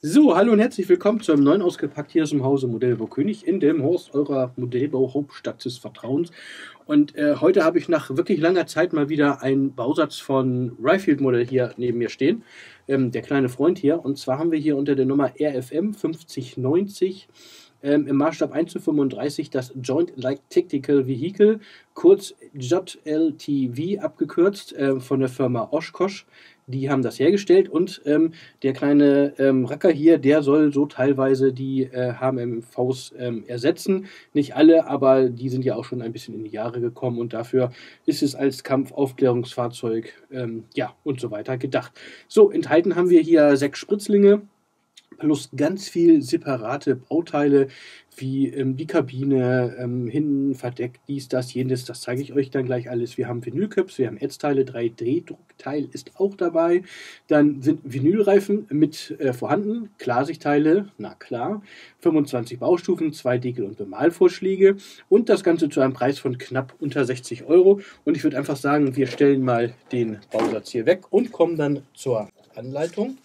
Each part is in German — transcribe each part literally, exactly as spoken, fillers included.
So, hallo und herzlich willkommen zu einem neuen Ausgepackt hier aus dem Hause Modellbau König in dem Haus eurer Modellbau-Hauptstadt des Vertrauens. Und äh, heute habe ich nach wirklich langer Zeit mal wieder einen Bausatz von Reifield-Modell hier neben mir stehen. Ähm, der kleine Freund hier. Und zwar haben wir hier unter der Nummer R F M fünfzig neunzig ähm, im Maßstab eins zu fünfunddreißig das Joint Light Tactical Vehicle, kurz J L T V abgekürzt, äh, von der Firma Oshkosh. Die haben das hergestellt und ähm, der kleine ähm, Racker hier, der soll so teilweise die äh, H M M Vs ähm, ersetzen. Nicht alle, aber die sind ja auch schon ein bisschen in die Jahre gekommen und dafür ist es als Kampfaufklärungsfahrzeug ähm, ja, und so weiter gedacht. So, enthalten haben wir hier sechs Spritzlinge plus ganz viel separate Bauteile, wie ähm, die Kabine, ähm, hinten verdeckt, dies, das, jenes, das zeige ich euch dann gleich alles. Wir haben Vinylcaps, wir haben Ätzteile, drei D-Druckteil ist auch dabei. Dann sind Vinylreifen mit äh, vorhanden, Klarsichtteile, na klar, fünfundzwanzig Baustufen, zwei Deckel- und Bemalvorschläge und das Ganze zu einem Preis von knapp unter sechzig Euro. Und ich würde einfach sagen, wir stellen mal den Bausatz hier weg und kommen dann zur Anleitung.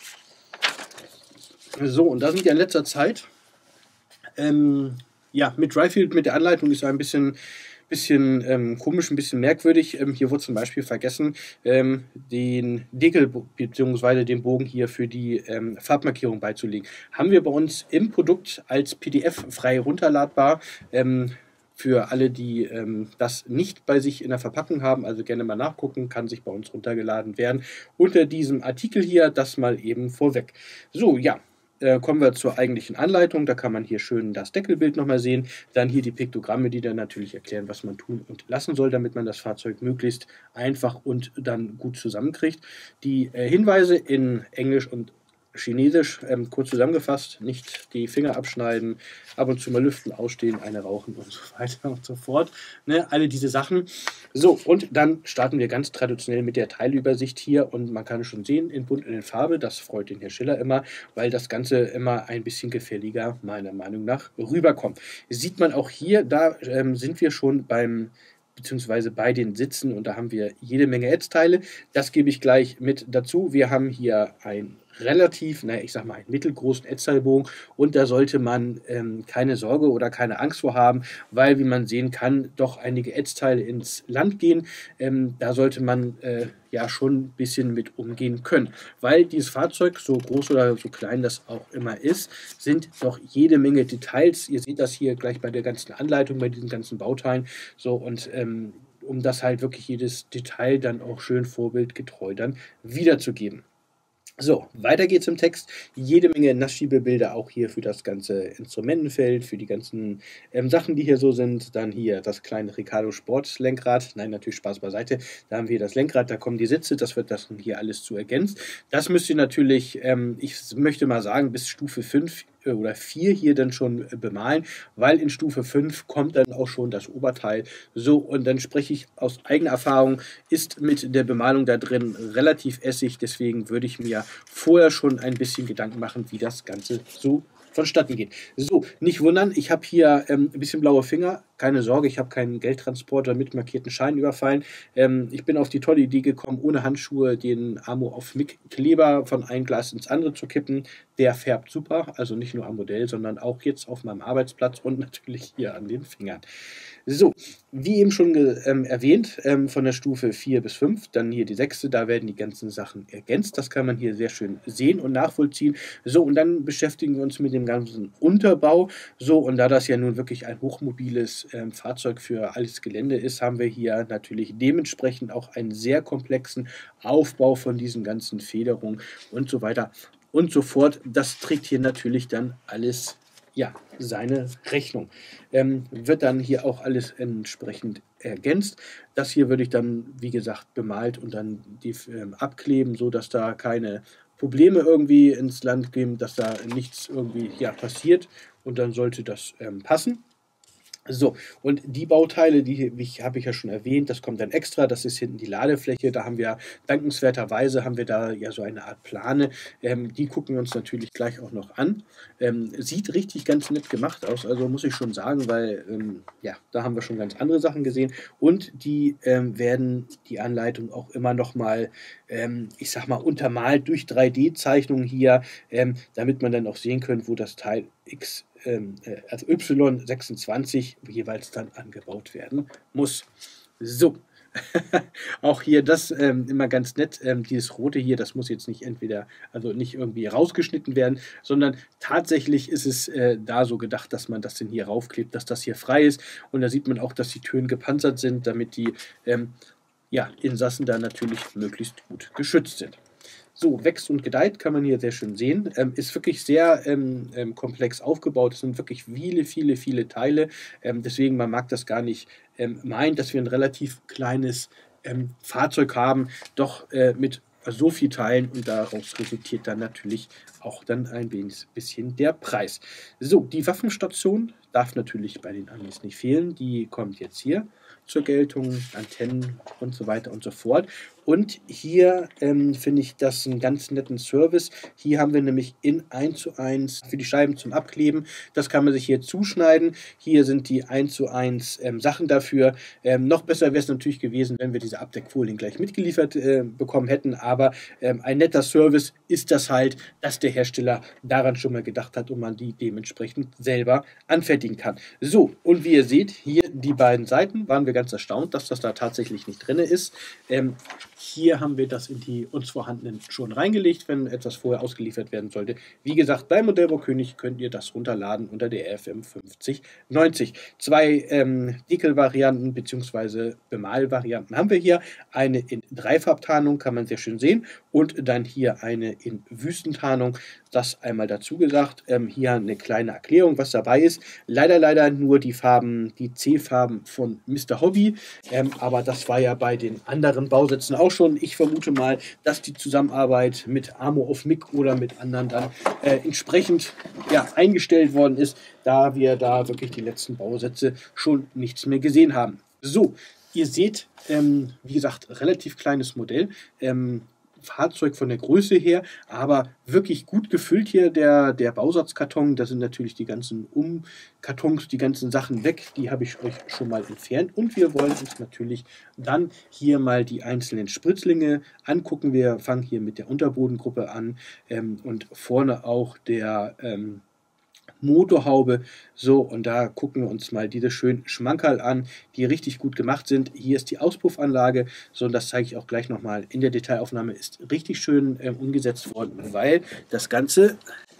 So, und da sind ja in letzter Zeit, ähm, ja, mit Reifield, mit der Anleitung ist ein bisschen, bisschen ähm, komisch, ein bisschen merkwürdig. Ähm, hier wurde zum Beispiel vergessen, ähm, den Deckel bzw. den Bogen hier für die ähm, Farbmarkierung beizulegen. Haben wir bei uns im Produkt als P D F frei runterladbar. Ähm, Für alle, die ähm, das nicht bei sich in der Verpackung haben, also gerne mal nachgucken, kann sich bei uns runtergeladen werden. Unter diesem Artikel hier, das mal eben vorweg. So, ja. Äh, kommen wir zur eigentlichen Anleitung. Da kann man hier schön das Deckelbild nochmal sehen. Dann hier die Piktogramme, die dann natürlich erklären, was man tun und lassen soll, damit man das Fahrzeug möglichst einfach und dann gut zusammenkriegt. Die äh, Hinweise in Englisch und Chinesisch, ähm, kurz zusammengefasst, nicht die Finger abschneiden, ab und zu mal lüften, ausstehen, eine rauchen und so weiter und so fort. Ne, alle diese Sachen. So, und dann starten wir ganz traditionell mit der Teilübersicht hier und man kann schon sehen, in bunt und in Farbe, das freut den Herr Schiller immer, weil das Ganze immer ein bisschen gefälliger, meiner Meinung nach, rüberkommt. Sieht man auch hier, da ähm, sind wir schon beim beziehungsweise bei den Sitzen und da haben wir jede Menge Ätzteile. Das gebe ich gleich mit dazu. Wir haben hier ein relativ, naja, ich sag mal, einen mittelgroßen Ätzteilbogen und da sollte man ähm, keine Sorge oder keine Angst vor haben, weil, wie man sehen kann, doch einige Ätzteile ins Land gehen. Ähm, da sollte man äh, ja schon ein bisschen mit umgehen können, weil dieses Fahrzeug, so groß oder so klein das auch immer ist, sind doch jede Menge Details. Ihr seht das hier gleich bei der ganzen Anleitung, bei diesen ganzen Bauteilen. So und ähm, um das halt wirklich jedes Detail dann auch schön vorbildgetreu dann wiederzugeben. So, weiter geht's im Text. Jede Menge Nassschiebebilder auch hier für das ganze Instrumentenfeld, für die ganzen ähm, Sachen, die hier so sind. Dann hier das kleine Ricardo Sport Lenkrad. Nein, natürlich Spaß beiseite. Da haben wir das Lenkrad, da kommen die Sitze. Das wird das hier alles zu ergänzt. Das müsst ihr natürlich, ähm, ich möchte mal sagen, bis Stufe fünf oder vier hier dann schon bemalen, weil in Stufe fünf kommt dann auch schon das Oberteil. So, und dann spreche ich aus eigener Erfahrung, ist mit der Bemalung da drin relativ essig, deswegen würde ich mir vorher schon ein bisschen Gedanken machen, wie das Ganze so vonstatten geht. So, nicht wundern, ich habe hier ähm, ein bisschen blaue Finger. Keine Sorge, ich habe keinen Geldtransporter mit markierten Scheinen überfallen. Ähm, ich bin auf die tolle Idee gekommen, ohne Handschuhe den Amo auf Mick Kleber von einem Glas ins andere zu kippen. Der färbt super, also nicht nur am Modell, sondern auch jetzt auf meinem Arbeitsplatz und natürlich hier an den Fingern. So, wie eben schon ähm, erwähnt, ähm, von der Stufe vier bis fünf, dann hier die sechste, da werden die ganzen Sachen ergänzt. Das kann man hier sehr schön sehen und nachvollziehen. So, und dann beschäftigen wir uns mit dem ganzen Unterbau. So, und da das ja nun wirklich ein hochmobiles ähm, Fahrzeug für alles Gelände ist, haben wir hier natürlich dementsprechend auch einen sehr komplexen Aufbau von diesen ganzen Federungen und so weiter und so fort. Das trägt hier natürlich dann alles ja, seine Rechnung. Ähm, wird dann hier auch alles entsprechend ergänzt. Das hier würde ich dann, wie gesagt, bemalt und dann die, ähm, abkleben, so dass da keine Probleme irgendwie ins Land gehen, dass da nichts irgendwie ja, passiert und dann sollte das ähm, passen. So, und die Bauteile, die habe ich ja schon erwähnt, das kommt dann extra, das ist hinten die Ladefläche, da haben wir dankenswerterweise, haben wir da ja so eine Art Plane, ähm, die gucken wir uns natürlich gleich auch noch an. Ähm, sieht richtig ganz nett gemacht aus, also muss ich schon sagen, weil, ähm, ja, da haben wir schon ganz andere Sachen gesehen und die ähm, werden die Anleitung auch immer noch mal ähm, ich sag mal, untermalt durch drei D-Zeichnungen hier, ähm, damit man dann auch sehen kann, wo das Teil X, ähm, äh, also Y sechsundzwanzig jeweils dann angebaut werden muss. So. Auch hier das ähm, immer ganz nett, ähm, dieses rote hier, das muss jetzt nicht entweder, also nicht irgendwie rausgeschnitten werden, sondern tatsächlich ist es äh, da so gedacht, dass man das denn hier raufklebt, dass das hier frei ist, und da sieht man auch, dass die Türen gepanzert sind, damit die ähm, ja, Insassen da natürlich möglichst gut geschützt sind. So, wächst und gedeiht, kann man hier sehr schön sehen. Ähm, ist wirklich sehr ähm, ähm, komplex aufgebaut. Es sind wirklich viele, viele, viele Teile. Ähm, deswegen, man mag das gar nicht ähm, meinen, dass wir ein relativ kleines ähm, Fahrzeug haben, doch äh, mit so viel Teilen, und daraus resultiert dann natürlich auch dann ein bisschen der Preis. So, die Waffenstation darf natürlich bei den Amis nicht fehlen. Die kommt jetzt hier zur Geltung, Antennen und so weiter und so fort. Und hier ähm, finde ich das einen ganz netten Service. Hier haben wir nämlich in eins zu eins für die Scheiben zum Abkleben. Das kann man sich hier zuschneiden. Hier sind die eins zu eins ähm, Sachen dafür. Ähm, noch besser wäre es natürlich gewesen, wenn wir diese Abdeckfolien gleich mitgeliefert äh, bekommen hätten. Aber ähm, ein netter Service ist das halt, dass der Hersteller daran schon mal gedacht hat und man die dementsprechend selber anfertigen kann. So, und wie ihr seht, hier die beiden Seiten, waren wir ganz erstaunt, dass das da tatsächlich nicht drin ist. Ähm, Hier haben wir das in die uns vorhandenen schon reingelegt, wenn etwas vorher ausgeliefert werden sollte. Wie gesagt, bei Modellbau König könnt ihr das runterladen unter der R F M fünfzig neunzig. Zwei ähm, Dekel-Varianten bzw. Bemalvarianten haben wir hier. Eine in Dreifarbtarnung, kann man sehr schön sehen, und dann hier eine in Wüstentarnung. Das einmal dazu gesagt. Ähm, hier eine kleine Erklärung, was dabei ist. Leider, leider nur die Farben, die C-Farben von Mister Hobby. Ähm, aber das war ja bei den anderen Bausätzen auch schon. Ich vermute mal, dass die Zusammenarbeit mit Armor of Mick oder mit anderen dann äh, entsprechend ja, eingestellt worden ist, da wir da wirklich die letzten Bausätze schon nichts mehr gesehen haben. So, ihr seht, ähm, wie gesagt, relativ kleines Modell. Ähm, Fahrzeug von der Größe her, aber wirklich gut gefüllt hier der, der Bausatzkarton. Da sind natürlich die ganzen Umkartons, die ganzen Sachen weg. Die habe ich euch schon mal entfernt. Und wir wollen uns natürlich dann hier mal die einzelnen Spritzlinge angucken. Wir fangen hier mit der Unterbodengruppe an ähm, und vorne auch der ähm, Motorhaube. So, und da gucken wir uns mal diese schönen Schmankerl an, die richtig gut gemacht sind. Hier ist die Auspuffanlage, so, und das zeige ich auch gleich nochmal in der Detailaufnahme, ist richtig schön ähm, umgesetzt worden, weil das Ganze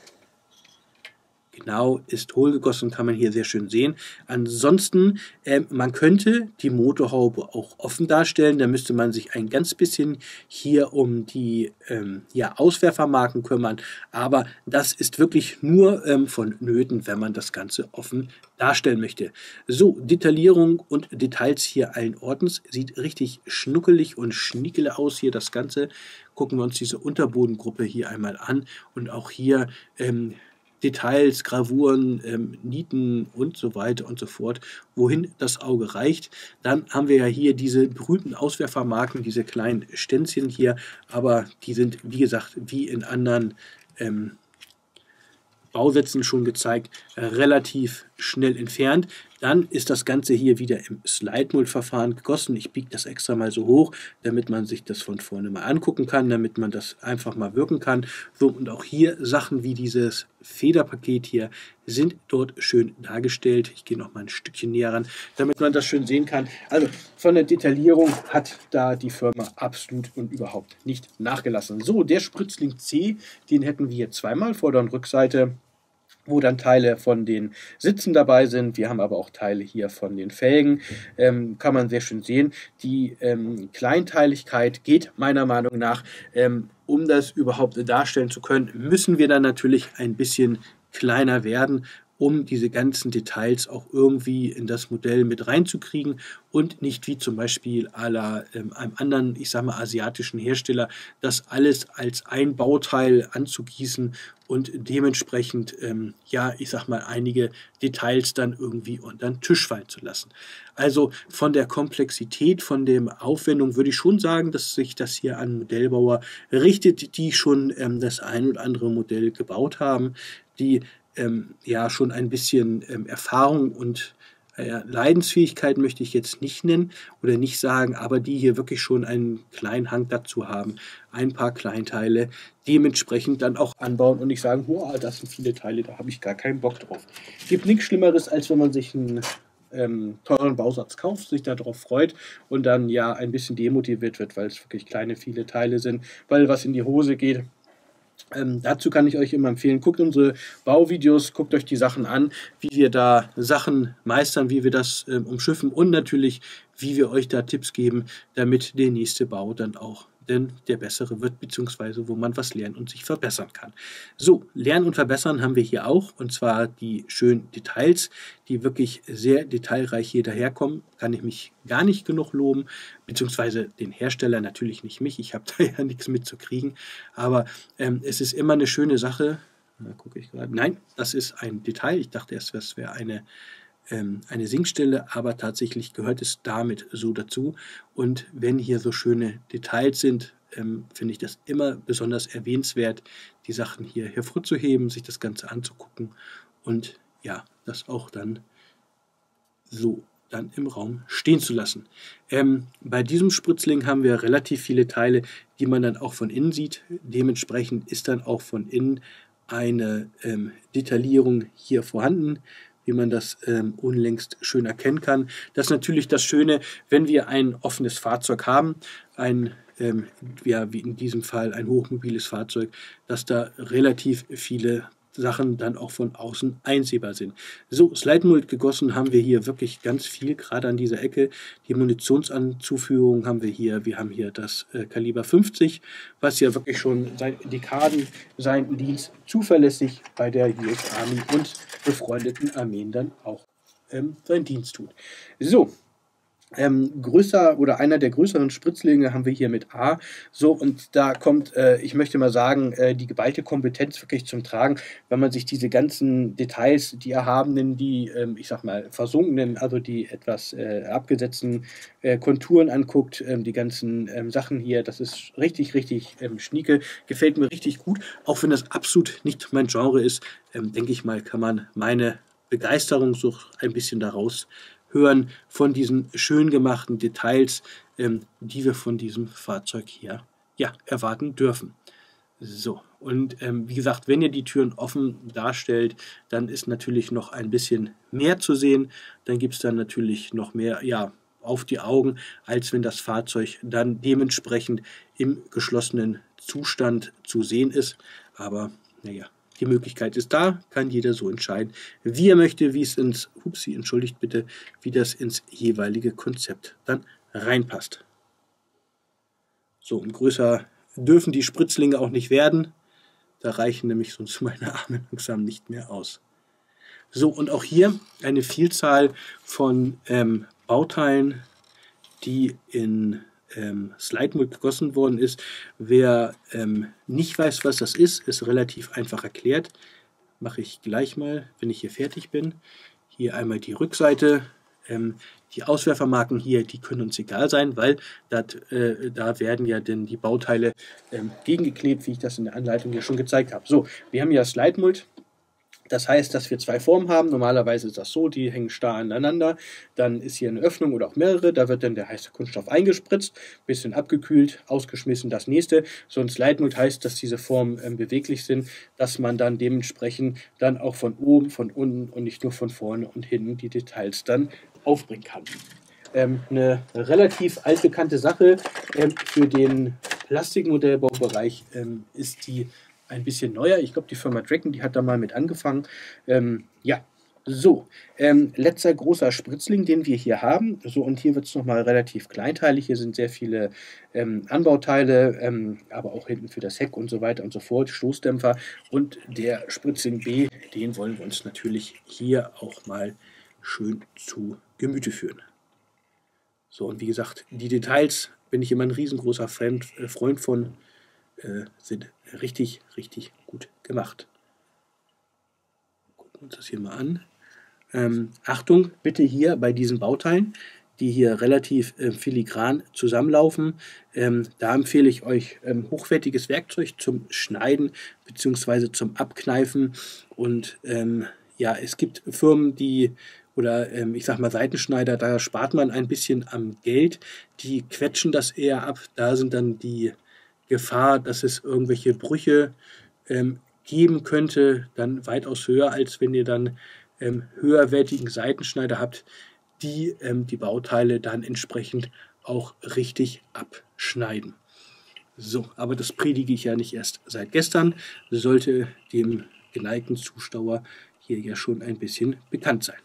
genau ist hohlgegossen, kann man hier sehr schön sehen. Ansonsten, äh, man könnte die Motorhaube auch offen darstellen, da müsste man sich ein ganz bisschen hier um die ähm, ja, Auswerfermarken kümmern, aber das ist wirklich nur ähm, von Nöten, wenn man das Ganze offen darstellen möchte. So, Detaillierung und Details hier allen Ortens, sieht richtig schnuckelig und schnickel aus hier das Ganze. Gucken wir uns diese Unterbodengruppe hier einmal an, und auch hier ähm, Details, Gravuren, ähm, Nieten und so weiter und so fort, wohin das Auge reicht. Dann haben wir ja hier diese berühmten Auswerfermarken, diese kleinen Stänzchen hier, aber die sind, wie gesagt, wie in anderen ähm, Bausätzen schon gezeigt, äh, relativ schnell entfernt. Dann ist das Ganze hier wieder im Slide-Mold-Verfahren gegossen. Ich biege das extra mal so hoch, damit man sich das von vorne mal angucken kann, damit man das einfach mal wirken kann. So, und auch hier Sachen wie dieses Federpaket hier sind dort schön dargestellt. Ich gehe noch mal ein Stückchen näher ran, damit man das schön sehen kann. Also von der Detaillierung hat da die Firma absolut und überhaupt nicht nachgelassen. So, der Spritzling C, den hätten wir hier zweimal, Vorder- und Rückseite, wo dann Teile von den Sitzen dabei sind. Wir haben aber auch Teile hier von den Felgen. Ähm, kann man sehr schön sehen. Die ähm, Kleinteiligkeit geht meiner Meinung nach, ähm, um das überhaupt darstellen zu können, müssen wir dann natürlich ein bisschen kleiner werden, um diese ganzen Details auch irgendwie in das Modell mit reinzukriegen und nicht wie zum Beispiel à la ähm, einem anderen, ich sage mal, asiatischen Hersteller, das alles als ein Bauteil anzugießen und dementsprechend, ähm, ja, ich sage mal, einige Details dann irgendwie unter den Tisch fallen zu lassen. Also von der Komplexität, von der Aufwendung würde ich schon sagen, dass sich das hier an Modellbauer richtet, die schon ähm, das ein oder andere Modell gebaut haben, die ähm, ja schon ein bisschen ähm, Erfahrung und äh, Leidensfähigkeit möchte ich jetzt nicht nennen oder nicht sagen, aber die hier wirklich schon einen kleinen Hang dazu haben, ein paar Kleinteile dementsprechend dann auch anbauen und nicht sagen, wow, das sind viele Teile, da habe ich gar keinen Bock drauf. Es gibt nichts Schlimmeres, als wenn man sich einen ähm, teuren Bausatz kauft, sich darauf freut und dann ja ein bisschen demotiviert wird, weil es wirklich kleine, viele Teile sind, weil was in die Hose geht. Ähm, dazu kann ich euch immer empfehlen, guckt unsere Bauvideos, guckt euch die Sachen an, wie wir da Sachen meistern, wie wir das ähm, umschiffen und natürlich, wie wir euch da Tipps geben, damit der nächste Bau dann auch denn der bessere wird, beziehungsweise wo man was lernen und sich verbessern kann. So, lernen und verbessern haben wir hier auch, und zwar die schönen Details, die wirklich sehr detailreich hier daherkommen. Kann ich mich gar nicht genug loben, beziehungsweise den Hersteller, natürlich nicht mich, ich habe da ja nichts mit zu kriegen, aber ähm, es ist immer eine schöne Sache. Da gucke ich gerade. Nein, das ist ein Detail. Ich dachte erst, das wäre eine eine Sinkstelle, aber tatsächlich gehört es damit so dazu. Und wenn hier so schöne Details sind, ähm, finde ich das immer besonders erwähnenswert, die Sachen hier hervorzuheben, sich das Ganze anzugucken und ja, das auch dann so dann im Raum stehen zu lassen. Ähm, bei diesem Spritzling haben wir relativ viele Teile, die man dann auch von innen sieht. Dementsprechend ist dann auch von innen eine ähm, Detaillierung hier vorhanden, wie man das ähm, unlängst schön erkennen kann. Das ist natürlich das Schöne, wenn wir ein offenes Fahrzeug haben, ein, ähm, ja, wie in diesem Fall ein hochmobiles Fahrzeug, dass da relativ viele Sachen dann auch von außen einsehbar sind. So, Slide-Mold gegossen haben wir hier wirklich ganz viel, gerade an dieser Ecke. Die Munitionsanzuführung haben wir hier. Wir haben hier das äh, Kaliber fünfzig, was ja wirklich schon seit Dekaden seinen Dienst zuverlässig bei der U S Army und befreundeten Armeen dann auch ähm, seinen Dienst tut. So, Ähm, größer oder einer der größeren Spritzlinge haben wir hier mit A. So, und da kommt, äh, ich möchte mal sagen, äh, die geballte Kompetenz wirklich zum Tragen, wenn man sich diese ganzen Details, die erhabenen, die, ähm, ich sag mal, versunkenen, also die etwas äh, abgesetzten äh, Konturen anguckt, ähm, die ganzen ähm, Sachen hier, das ist richtig, richtig ähm, schnieke, gefällt mir richtig gut, auch wenn das absolut nicht mein Genre ist, ähm, denke ich mal, kann man meine Begeisterung so ein bisschen daraus hören von diesen schön gemachten Details, ähm, die wir von diesem Fahrzeug hier ja, erwarten dürfen. So, und ähm, wie gesagt, wenn ihr die Türen offen darstellt, dann ist natürlich noch ein bisschen mehr zu sehen. Dann gibt es dann natürlich noch mehr ja, auf die Augen, als wenn das Fahrzeug dann dementsprechend im geschlossenen Zustand zu sehen ist. Aber naja, die Möglichkeit ist da, kann jeder so entscheiden, wie er möchte, wie es ins, upsie, entschuldigt bitte, wie das ins jeweilige Konzept dann reinpasst. So, und größer dürfen die Spritzlinge auch nicht werden. Da reichen nämlich sonst meine Arme langsam nicht mehr aus. So, und auch hier eine Vielzahl von ähm, Bauteilen, die in ähm, Slide-Mold gegossen worden ist. Wer ähm, nicht weiß, was das ist, ist relativ einfach erklärt. Mache ich gleich mal, wenn ich hier fertig bin. Hier einmal die Rückseite. Ähm, die Auswerfermarken hier, die können uns egal sein, weil dat, äh, da werden ja denn die Bauteile ähm, gegengeklebt, wie ich das in der Anleitung ja schon gezeigt habe. So, wir haben ja Slide-Mold. Das heißt, dass wir zwei Formen haben. Normalerweise ist das so, die hängen starr aneinander. Dann ist hier eine Öffnung oder auch mehrere. Da wird dann der heiße Kunststoff eingespritzt, bisschen abgekühlt, ausgeschmissen, das nächste. So ein Slide-Mold heißt, dass diese Formen ähm, beweglich sind, dass man dann dementsprechend dann auch von oben, von unten und nicht nur von vorne und hinten die Details dann aufbringen kann. Ähm, eine relativ altbekannte Sache ähm, für den Plastikmodellbaubereich ähm, ist die ein bisschen neuer. Ich glaube, die Firma Dragon, die hat da mal mit angefangen. Ähm, ja, so. Ähm, letzter großer Spritzling, den wir hier haben. So, und hier wird es nochmal relativ kleinteilig. Hier sind sehr viele ähm, Anbauteile, ähm, aber auch hinten für das Heck und so weiter und so fort, Stoßdämpfer. Und der Spritzling B, den wollen wir uns natürlich hier auch mal schön zu Gemüte führen. So, und wie gesagt, die Details bin ich immer ein riesengroßer Freund, äh, Freund von. Äh, sind richtig, richtig gut gemacht. Gucken wir uns das hier mal an. Ähm, Achtung, bitte hier bei diesen Bauteilen, die hier relativ äh, filigran zusammenlaufen. Ähm, da empfehle ich euch ähm, hochwertiges Werkzeug zum Schneiden bzw. zum Abkneifen. Und ähm, ja, es gibt Firmen, die oder ähm, ich sag mal Seitenschneider, da spart man ein bisschen am Geld. Die quetschen das eher ab. Da sind dann die Gefahr, dass es irgendwelche Brüche ähm, geben könnte, dann weitaus höher, als wenn ihr dann ähm, höherwertigen Seitenschneider habt, die ähm, die Bauteile dann entsprechend auch richtig abschneiden. So, aber das predige ich ja nicht erst seit gestern, sollte dem geneigten Zuschauer hier ja schon ein bisschen bekannt sein.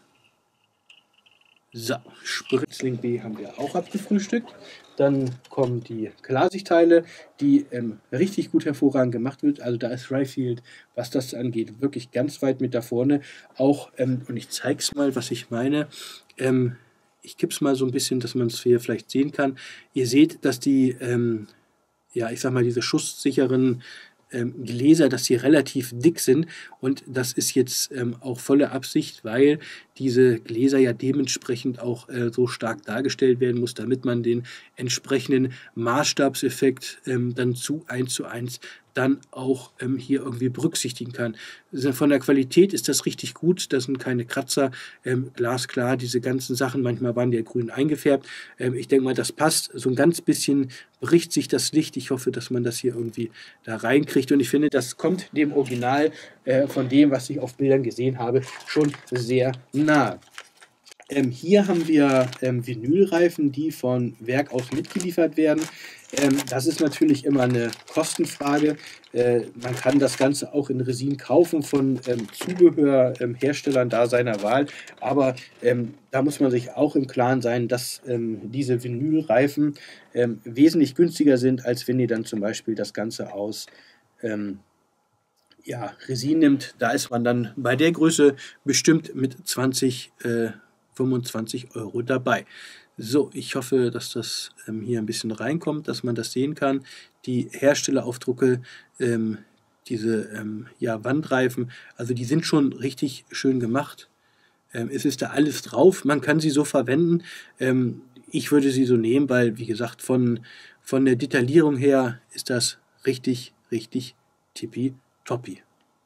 So, Spritzling B haben wir auch abgefrühstückt. Dann kommen die Klarsichtteile, die ähm, richtig gut hervorragend gemacht wird. Also da ist Reifield, was das angeht, wirklich ganz weit mit da vorne. Auch, ähm, und ich zeige es mal, was ich meine. Ähm, ich gebe es mal so ein bisschen, dass man es hier vielleicht sehen kann. Ihr seht, dass die, ähm, ja, ich sag mal, diese schusssicheren ähm, Gläser, dass sie relativ dick sind, und das ist jetzt ähm, auch volle Absicht, weil diese Gläser ja dementsprechend auch äh, so stark dargestellt werden muss, damit man den entsprechenden Maßstabseffekt ähm, dann zu eins zu eins dann auch ähm, hier irgendwie berücksichtigen kann. Also von der Qualität ist das richtig gut, da sind keine Kratzer, ähm, glasklar, diese ganzen Sachen, manchmal waren die ja grün eingefärbt. Ähm, ich denke mal, das passt, so ein ganz bisschen bricht sich das Licht. Ich hoffe, dass man das hier irgendwie da reinkriegt, und ich finde, das kommt dem Original äh, von dem, was ich auf Bildern gesehen habe, schon sehr nahe. Ähm, hier haben wir ähm, Vinylreifen, die von Werk aus mitgeliefert werden. Ähm, das ist natürlich immer eine Kostenfrage. Äh, man kann das Ganze auch in Resin kaufen von ähm, Zubehörherstellern da seiner Wahl. Aber ähm, da muss man sich auch im Klaren sein, dass ähm, diese Vinylreifen ähm, wesentlich günstiger sind, als wenn ihr dann zum Beispiel das Ganze aus ähm, ja, Resin nimmt. Da ist man dann bei der Größe bestimmt mit zwanzig, äh, fünfundzwanzig Euro dabei. So, ich hoffe, dass das ähm, hier ein bisschen reinkommt, dass man das sehen kann. Die Herstelleraufdrucke, ähm, diese ähm, ja, Wandreifen, also die sind schon richtig schön gemacht. Ähm, es ist da alles drauf, man kann sie so verwenden. Ähm, ich würde sie so nehmen, weil, wie gesagt, von, von der Detaillierung her ist das richtig, richtig tippitoppi.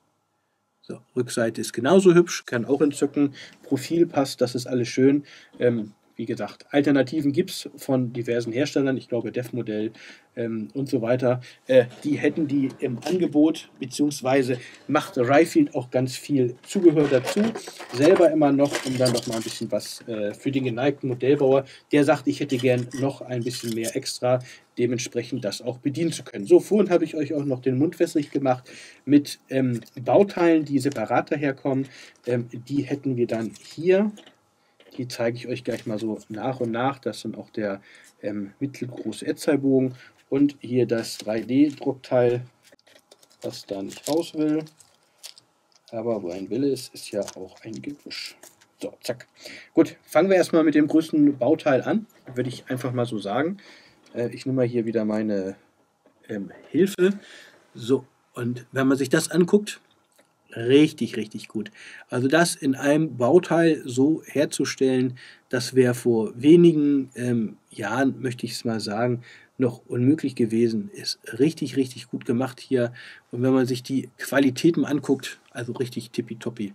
So, Rückseite ist genauso hübsch, kann auch entzücken. Profil passt, das ist alles schön. Ähm, wie gesagt, Alternativen gibt es von diversen Herstellern, ich glaube Def-Modell ähm, und so weiter. Äh, die hätten die im Angebot, beziehungsweise macht Reifield auch ganz viel Zubehör dazu. Selber immer noch, um dann noch mal ein bisschen was äh, für den geneigten Modellbauer, der sagt, ich hätte gern noch ein bisschen mehr extra, dementsprechend das auch bedienen zu können. So, vorhin habe ich euch auch noch den Mund wässrig gemacht mit ähm, Bauteilen, die separat daherkommen. Ähm, die hätten wir dann hier. Die zeige ich euch gleich mal so nach und nach. Das ist dann auch der ähm, mittelgroße Etzerbogen und hier das drei D-Druckteil, was da nicht raus will. Aber wo ein Wille ist, ist ja auch ein Gebüsch. So, zack. Gut, fangen wir erstmal mit dem größten Bauteil an, würde ich einfach mal so sagen. Äh, ich nehme mal hier wieder meine ähm, Hilfe. So, und wenn man sich das anguckt, richtig, richtig gut. Also das in einem Bauteil so herzustellen, das wäre vor wenigen ähm, Jahren, möchte ich es mal sagen, noch unmöglich gewesen. Ist richtig, richtig gut gemacht hier. Und wenn man sich die Qualitäten anguckt, also richtig tippitoppi.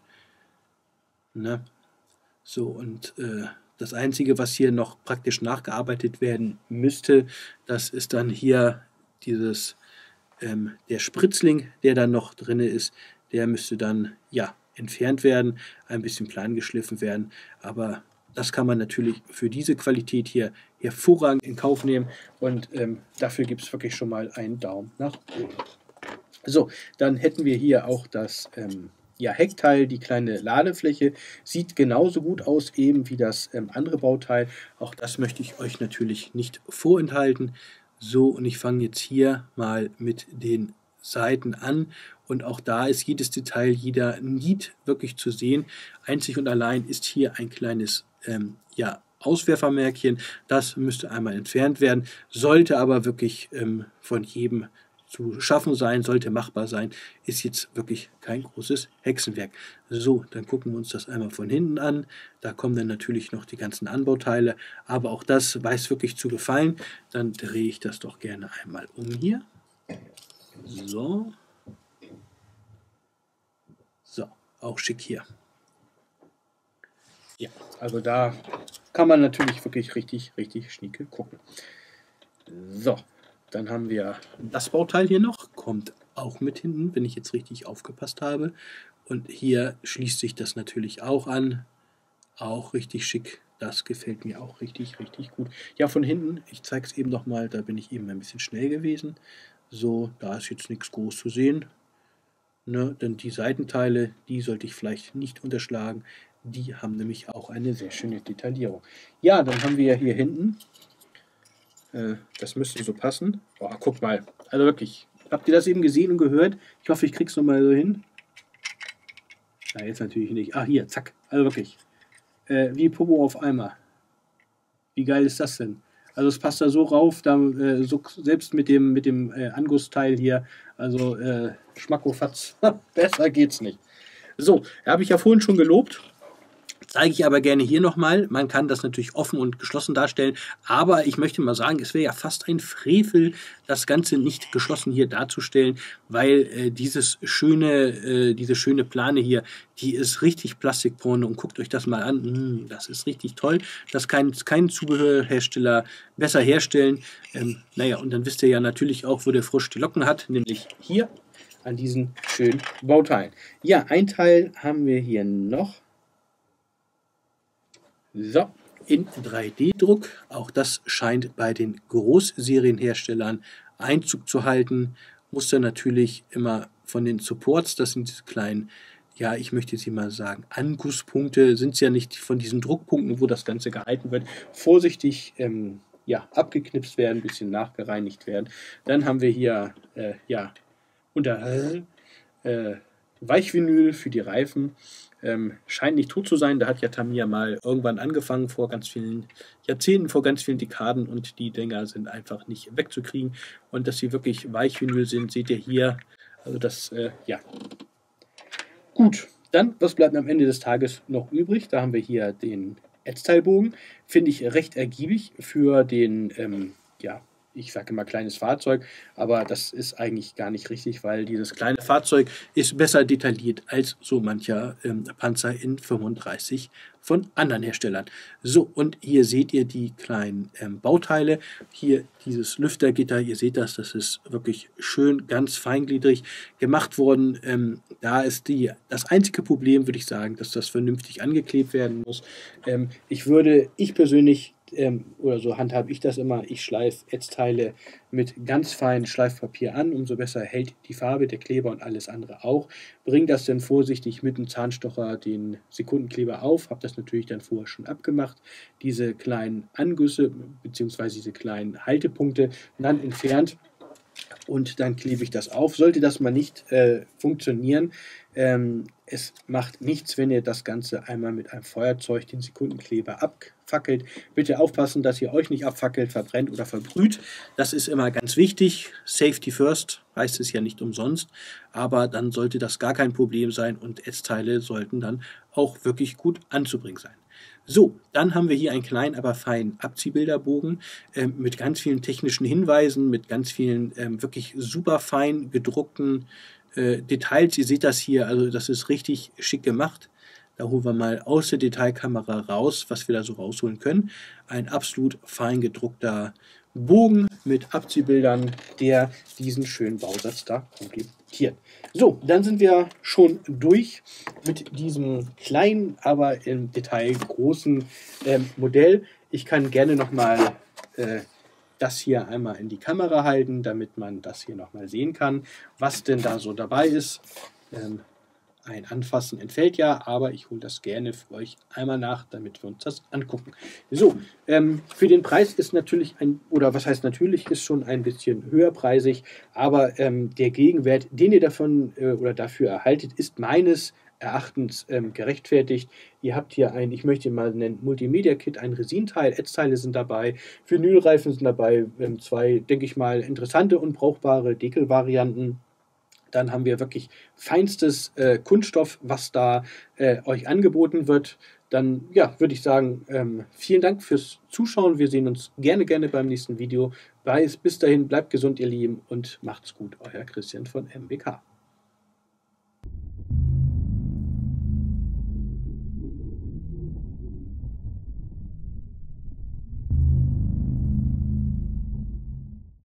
Ne? So, und äh, das Einzige, was hier noch praktisch nachgearbeitet werden müsste, das ist dann hier dieses, ähm, der Spritzling, der dann noch drin ist, der müsste dann, ja, entfernt werden, ein bisschen plan geschliffen werden, aber das kann man natürlich für diese Qualität hier hervorragend in Kauf nehmen, und ähm, dafür gibt es wirklich schon mal einen Daumen nach oben. So, dann hätten wir hier auch das ähm, ja, Heckteil, die kleine Ladefläche, sieht genauso gut aus eben wie das ähm, andere Bauteil. Auch das möchte ich euch natürlich nicht vorenthalten. So, und ich fange jetzt hier mal mit den Seiten an, und auch da ist jedes Detail, jeder Niet wirklich zu sehen. Einzig und allein ist hier ein kleines ähm, ja, Auswerfermärkchen, das müsste einmal entfernt werden, sollte aber wirklich ähm, von jedem zu schaffen sein, sollte machbar sein, ist jetzt wirklich kein großes Hexenwerk. So, dann gucken wir uns das einmal von hinten an. Da kommen dann natürlich noch die ganzen Anbauteile, aber auch das weiß wirklich zu gefallen. Dann drehe ich das doch gerne einmal um hier. So. So, auch schick hier. Ja, also da kann man natürlich wirklich richtig, richtig schnieke gucken. So, dann haben wir das Bauteil hier noch, kommt auch mit hinten, wenn ich jetzt richtig aufgepasst habe. Und hier schließt sich das natürlich auch an. Auch richtig schick. Das gefällt mir auch richtig, richtig gut. Ja, von hinten, ich zeige es eben noch mal, da bin ich eben ein bisschen schnell gewesen. So, da ist jetzt nichts groß zu sehen. Ne, denn die Seitenteile, die sollte ich vielleicht nicht unterschlagen. Die haben nämlich auch eine sehr schöne Detaillierung. Ja, dann haben wir hier hinten, äh, das müsste so passen. Oh, guck mal, also wirklich, habt ihr das eben gesehen und gehört? Ich hoffe, ich krieg's noch mal so hin. Na, jetzt natürlich nicht. Ah, hier, zack, also wirklich. Äh, wie Popo auf Eimer. Wie geil ist das denn? Also es passt da so rauf, da, äh, so, selbst mit dem, mit dem äh, Angussteil hier, also äh, Schmackofatz, besser geht's nicht. So, habe ich ja vorhin schon gelobt, zeige ich aber gerne hier nochmal. Man kann das natürlich offen und geschlossen darstellen, aber ich möchte mal sagen, es wäre ja fast ein Frevel, das Ganze nicht geschlossen hier darzustellen, weil äh, dieses schöne, äh, diese schöne Plane hier, die ist richtig Plastikporno und guckt euch das mal an. Mm, das ist richtig toll. Das kann kein Zubehörhersteller besser herstellen. Ähm, naja, und dann wisst ihr ja natürlich auch, wo der Frosch die Locken hat, nämlich hier an diesen schönen Bauteilen. Ja, ein Teil haben wir hier noch. So, in drei D Druck. Auch das scheint bei den Großserienherstellern Einzug zu halten. Muss dann natürlich immer von den Supports, das sind diese kleinen, ja, ich möchte sie mal sagen, Angusspunkte, sind es ja nicht von diesen Druckpunkten, wo das Ganze gehalten wird, vorsichtig ähm, ja, abgeknipst werden, ein bisschen nachgereinigt werden. Dann haben wir hier äh, ja, unter äh, Weichvinyl für die Reifen. Ähm, scheint nicht tot zu sein. Da hat ja Tamiya mal irgendwann angefangen, vor ganz vielen Jahrzehnten, vor ganz vielen Dekaden, und die Dinger sind einfach nicht wegzukriegen. Und dass sie wirklich Weichvinyl sind, seht ihr hier. Also das, äh, ja. Gut, dann, was bleibt am Ende des Tages noch übrig? Da haben wir hier den Ätzteilbogen. Finde ich recht ergiebig für den, ähm, ja, ich sage immer kleines Fahrzeug, aber das ist eigentlich gar nicht richtig, weil dieses kleine Fahrzeug ist besser detailliert als so mancher ähm, Panzer in fünfunddreißig von anderen Herstellern. So, und hier seht ihr die kleinen ähm, Bauteile. Hier dieses Lüftergitter, ihr seht das, das ist wirklich schön, ganz feingliedrig gemacht worden. Ähm, da ist die, das einzige Problem, würde ich sagen, dass das vernünftig angeklebt werden muss. Ähm, ich würde, ich persönlich, Ähm, oder so handhabe ich das immer, ich schleife Ätzteile mit ganz feinem Schleifpapier an, umso besser hält die Farbe, der Kleber und alles andere auch. Bring das dann vorsichtig mit dem Zahnstocher den Sekundenkleber auf, habe das natürlich dann vorher schon abgemacht, diese kleinen Angüsse bzw. diese kleinen Haltepunkte dann entfernt. Und dann klebe ich das auf. Sollte das mal nicht äh, funktionieren, ähm, es macht nichts, wenn ihr das Ganze einmal mit einem Feuerzeug den Sekundenkleber abfackelt. Bitte aufpassen, dass ihr euch nicht abfackelt, verbrennt oder verbrüht. Das ist immer ganz wichtig. Safety first heißt es ja nicht umsonst. Aber dann sollte das gar kein Problem sein und Ätzteile sollten dann auch wirklich gut anzubringen sein. So, dann haben wir hier einen kleinen, aber feinen Abziehbilderbogen äh, mit ganz vielen technischen Hinweisen, mit ganz vielen ähm, wirklich super fein gedruckten äh, Details. Ihr seht das hier, also das ist richtig schick gemacht. Da holen wir mal aus der Detailkamera raus, was wir da so rausholen können. Ein absolut fein gedruckter Bogen mit Abziehbildern, der diesen schönen Bausatz da komplettiert. So, dann sind wir schon durch mit diesem kleinen, aber im Detail großen ähm, Modell. Ich kann gerne nochmal äh, das hier einmal in die Kamera halten, damit man das hier nochmal sehen kann, was denn da so dabei ist. Ähm, Ein Anfassen entfällt ja, aber ich hole das gerne für euch einmal nach, damit wir uns das angucken. So, ähm, für den Preis ist natürlich ein, oder was heißt natürlich, ist schon ein bisschen höherpreisig, aber ähm, der Gegenwert, den ihr davon äh, oder dafür erhaltet, ist meines Erachtens ähm, gerechtfertigt. Ihr habt hier ein, ich möchte mal nennen, Multimedia-Kit, ein Resinteil, Ätzteile sind dabei, Vinylreifen sind dabei, ähm, zwei, denke ich mal, interessante und brauchbare Deckelvarianten. Dann haben wir wirklich feinstes äh, Kunststoff, was da äh, euch angeboten wird. Dann ja, würde ich sagen, ähm, vielen Dank fürs Zuschauen. Wir sehen uns gerne, gerne beim nächsten Video. Bis dahin, bleibt gesund, ihr Lieben, und macht's gut. Euer Christian von M B K.